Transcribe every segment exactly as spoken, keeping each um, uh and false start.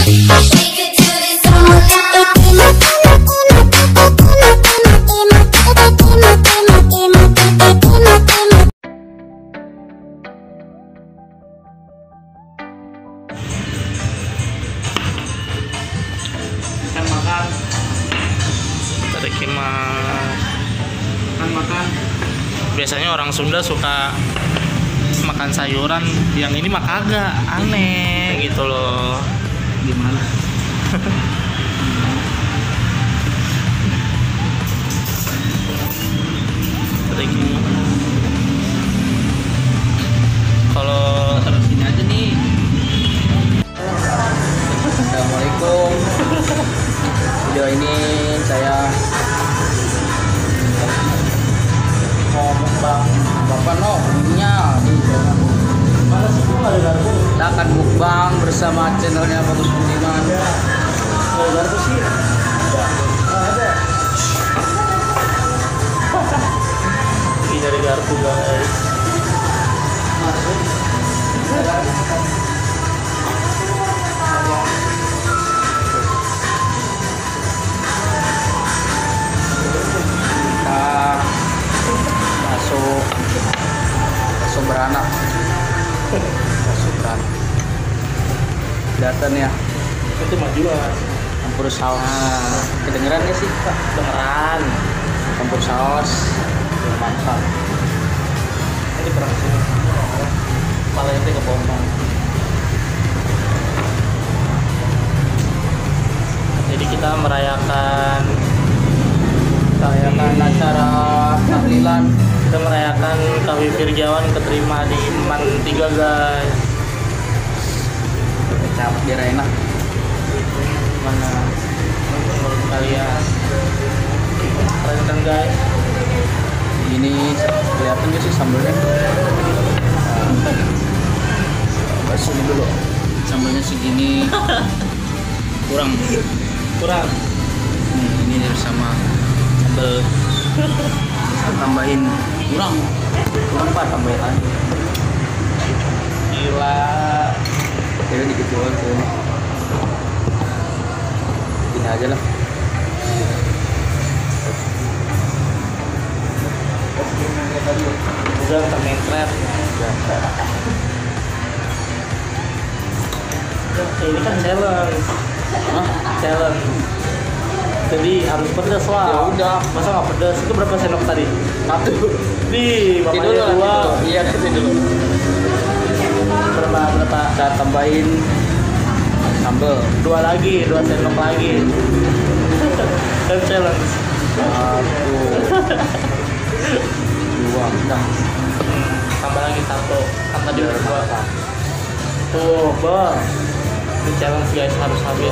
Makan makan makan. Biasanya orang Sunda suka makan sayuran, yang ini mah kagak, aneh gitu loh. Gimana? Kalau terus ini aja nih. Assalamualaikum. Video ini saya mau mukbang Bapak no punya Mana sih gua ada garpu? kita akan mukbang bersama channelnya Bagus Budiman. Ada garpu sih? Ada. Ini dari garpu guys. Masuk. Masuk masuk beranak masuk beranak kelihatan ya Itu majuan. campur saus. Kedengeran gak sih Pak? Beneran. Campur saus mantap. Ini perang sini. Malah itu ke pompa. Jadi kita merayakan merayakan acara tahlilan. kita merayakan Kawi Firjawan keterima di Man tiga guys. Kecap biar enak. Mana menurut kalian? Keren kan guys? Ini kelihatan gak sih sambelnya? Bakso ini dulu. Sambelnya segini. Kurang. Kurang. Nih, ini bersama sambel. Bisa tambahin. Kurang. Kurang Pak, tambahin lagi. Gila. Jadi dikit doang tuh. Ini aja lah. Udah termentret. Ini kan challenge. Hah? Challenge. Jadi harus pedas lah. Ya udah. Masa nggak pedas? Itu berapa sendok tadi? Satu. Nih, Nanti bapaknya dulu, nanti dua. dulu. Iya, nanti dulu. Berapa berapa? Kita tambahin sambel. Dua lagi, dua sendok lagi. Kan challenge. Satu. Dua. Udah. Tambah lagi satu. Kan tadi udah dua. Tuh, ber. Ini challenge guys, harus habis.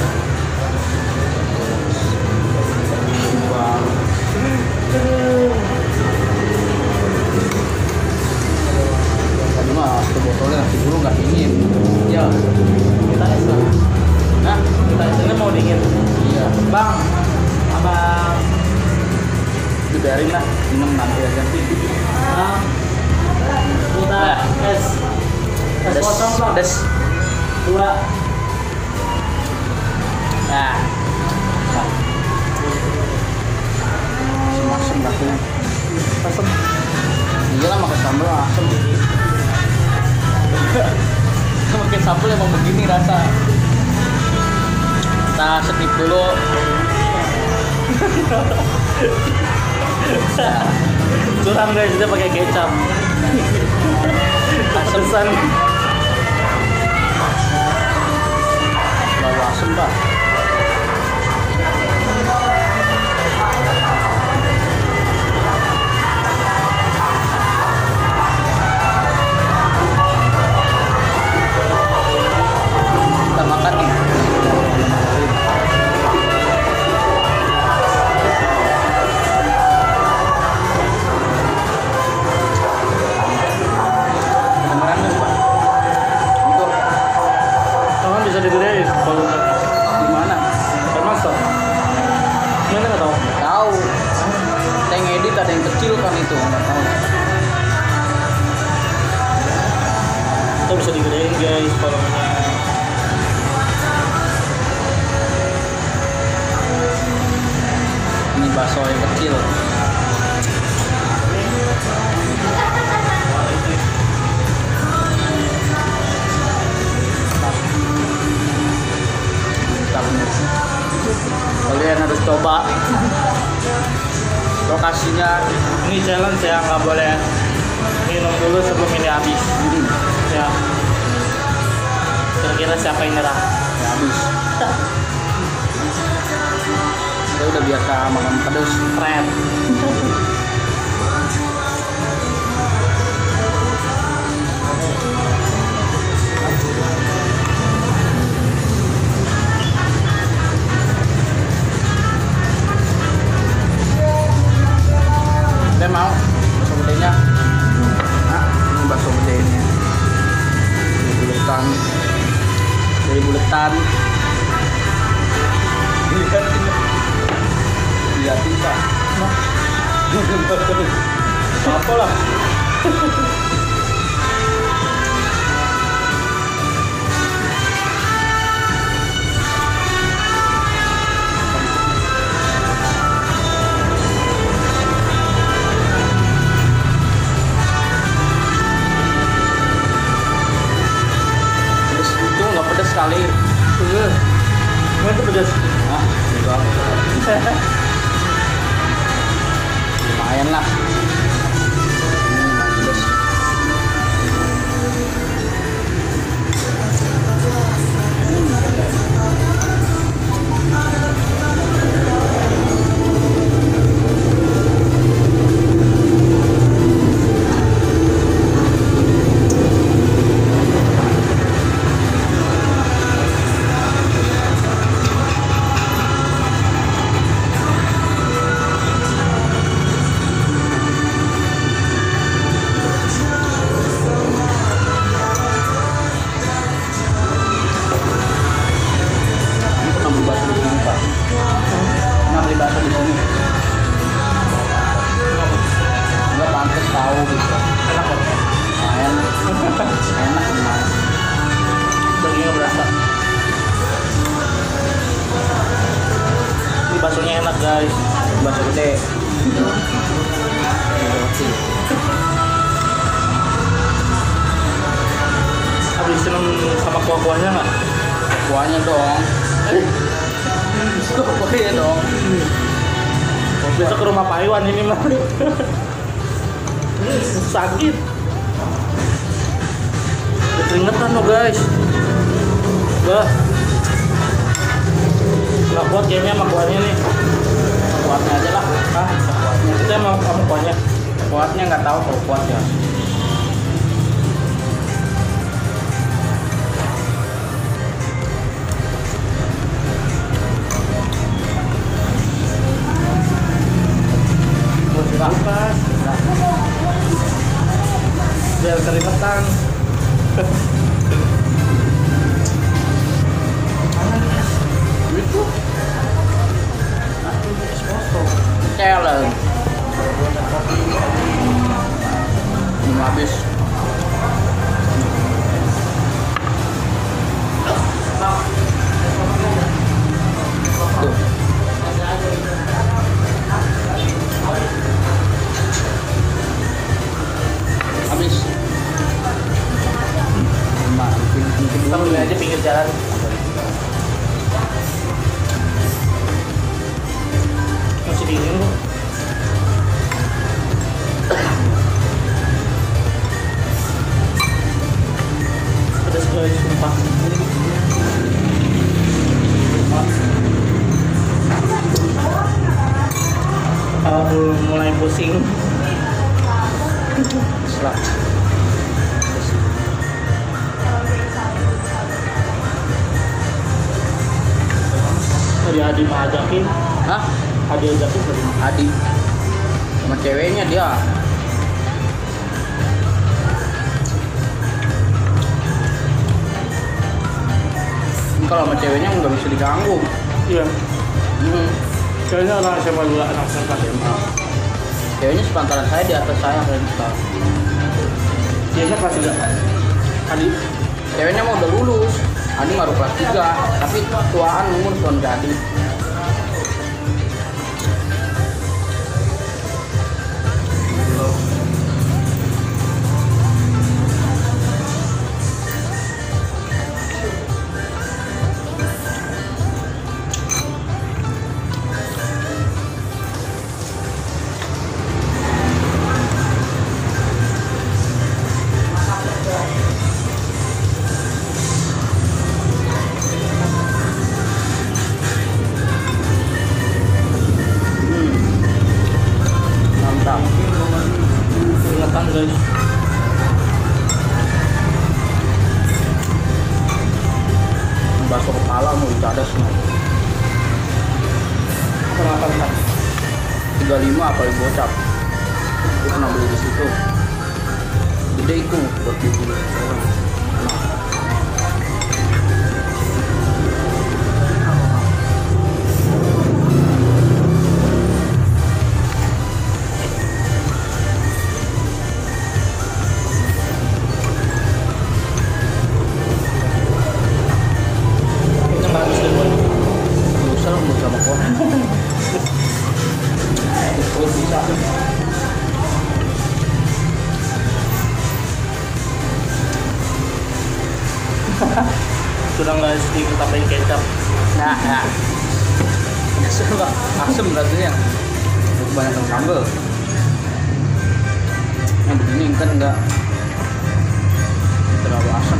Dua. Tadi mah satu botolnya nasi dulu nggak dingin. Ya. Kita es lah. Nah, Kita esnya mau dingin. iya. Bang, abang. Dibiarin lah, minum nanti aja. Bang. Kita es. Es Pedes, kosong bang. pedes. Dua. Nah. Asem rasanya. Asem. Iya lah makan sambal asem. Makan sambal emang begini rasa. Kita setip dulu. Curang guys, dia pakai kecap. Asesan. Lalu asem Pak. Kita makan nih. Kedengeran nggak, Pak? Untuk Tangan bisa digedein kalau di mana? termasuk. Mana nggak tahu? Tahu. Kita yang edit ada yang kecil kan itu, nggak tahu. Kita bisa digedein guys kolomnya. coba. Lokasinya Ini challenge ya, nggak boleh minum dulu sebelum ini habis. hmm, Ya. Kira-kira siapa yang nyerah? ya habis. Saya udah biasa makan pedas. Keren. Saya mau bakso bedenya. Nah, ini bakso bedenya. Ini buletan. Dari buletan. Lihat ini. Lihat bisa. Apa lah? Pedes itu nggak pedes sekali. Bener. Ini tuh pedas. Nah, juga. Lumayan lah. Ini lumayan pedes. Ini pernah beli bakso di sini, Pak. Pernah beli bakso di sini. Enggak pantas tahu gitu. Enak kok. Lumayan. Enak lumayan. Dagingnya berasa. Ini baksonya enak guys. Bakso gede. Roti. Habisin sama kuah-kuahnya nggak? Kuahnya dong. Kuahnya dong. Besok ke rumah Pak Iwan ini mah. Sakit. Udah keringetan loh guys. Bah. Nggak kuat kayaknya sama kuahnya nih. Kuahnya aja lah. Hah? Kuahnya. Kita mau kamu kuahnya. Kuahnya nggak tahu kalau kuat ya. Terus dirampas. Biar keringetan. Itu challenge. Belum habis. Tuh. Habis. Nah, mungkin mungkin Kita beli aja pinggir jalan. Masih dingin kok. Pedas guys, sumpah. Aku mulai pusing. setelah Tadi Adi mau ajakin, Hah? Adi ajakin tadi. Adi sama ceweknya dia. Ini kalau sama ceweknya nggak bisa diganggu. Iya, Hmm. kayaknya orang S M A juga anak S M A. Ceweknya sepantaran saya, di atas saya kayaknya sekarang. Biasanya kelas tiga. Adi, ceweknya mau udah lulus. Adi baru kelas tiga, tapi tuaan umur tuan Adi. masuk kepala mau dicadas nih. Kenapa kan? tiga puluh lima apa bocap. Aku pernah beli di situ. Gede itu buat beli. Sudah nggak sedikit tambahin kecap. Nah, nah. Asem lah, asem rasanya. Kebanyakan sambal. Yang begini kan enggak terlalu asam.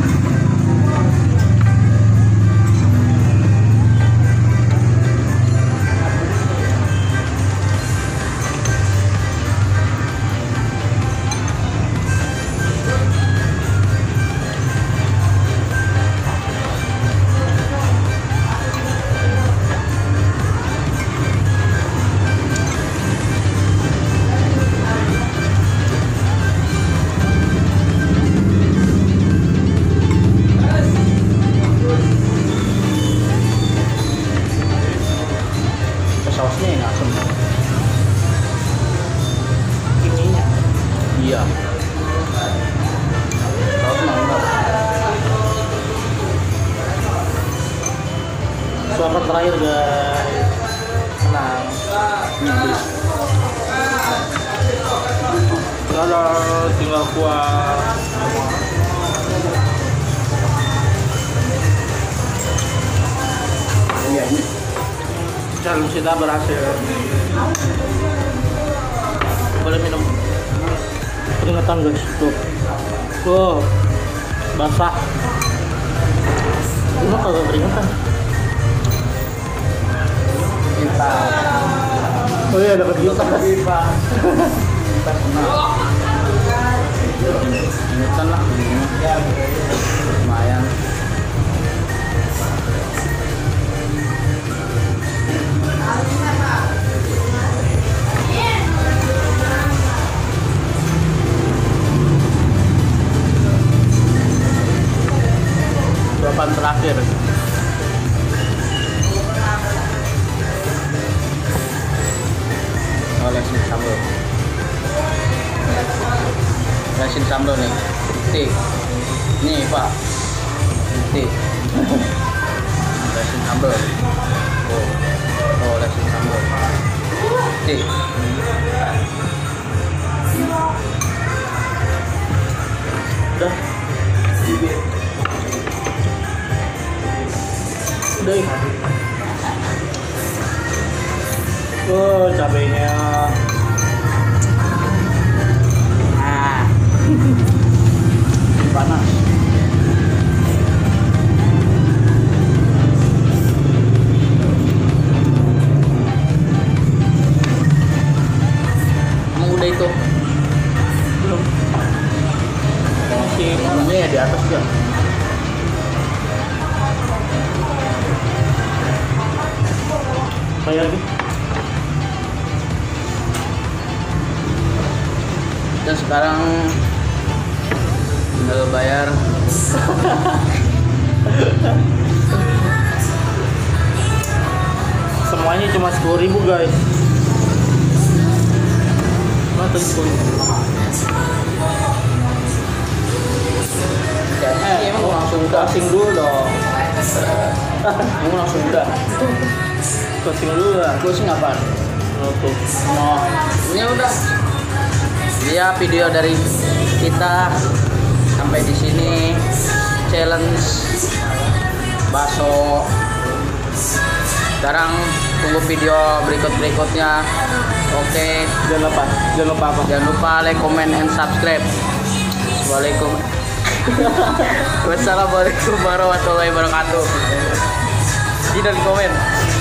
Sausnya yang asam. Ininya. Iya. Saus mantap. Suapan terakhir guys. Tenang. Ini Kalau tinggal kuah. Iya ini. Challenge kita berhasil. Boleh minum. Peringatan guys. Tuh. Tuh. Basah. Ini kagak peringatan. Kita. Oh iya dapat gitar. Kita Ingetan lah. Lumayan. Suapan terakhir. Olesin sambal. Olesin sambal nih. Tik. Nih Pak. Tik. Olesin sambal. Oh. Oh, olesin sambal. Tik. Udah. Udah. Oh, cabenya. Nah. Panas. Emang udah itu? Belum. Masih Ini ya di atas juga. bayar gitu. Dan sekarang tinggal bayar. Semuanya cuma sepuluh ribu guys. Mata sepuluh. Eh, emang langsung udah. Closing dulu dong. Emang langsung udah. Closing dulu lah. Closing apaan? Nutup. Oh, ini udah. Ya video dari kita sampai di sini. Challenge bakso. Sekarang tunggu video berikut-berikutnya. Oke, Jangan lupa, jangan lupa apa? jangan lupa like, comment, and subscribe. Assalamualaikum. Wassalamualaikum warahmatullahi wabarakatuh. Di dan komen.